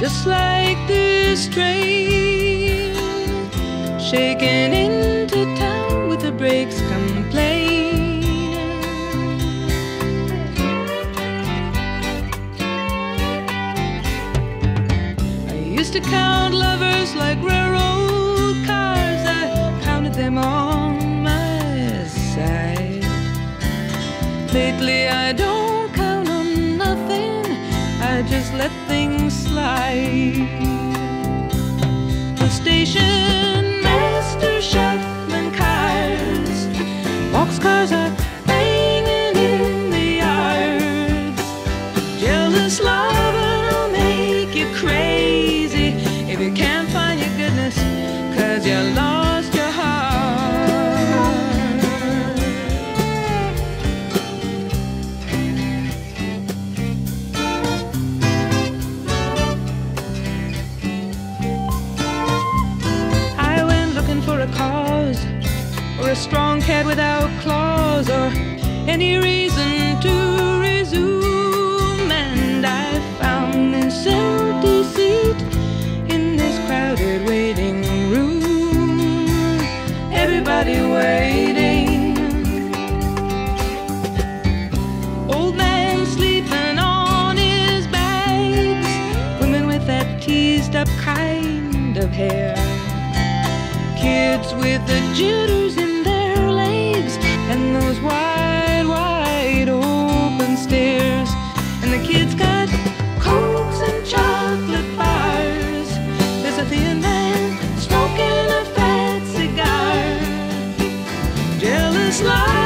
just like this train, shaking into town with the brakes complaining. I used to count lovers like railroad cars. I counted them on my side. Lately I don't count on nothing, I just let things slide. The station master shuffling cars, boxcars are banging in the yards. Jealous lover will make you crazy if you can't find your goodness, 'cause you lost your heart. For a cause, or a strong cat without claws, or any reason to resume, and I found this empty seat in this crowded waiting room. Everybody waiting. Old man sleeping on his bags, women with that teased up kind of hair, kids with the jitters in their legs, and those wide, wide open stares. And the kids got cokes and chocolate bars. There's a thin man smoking a fat cigar. Jealous life.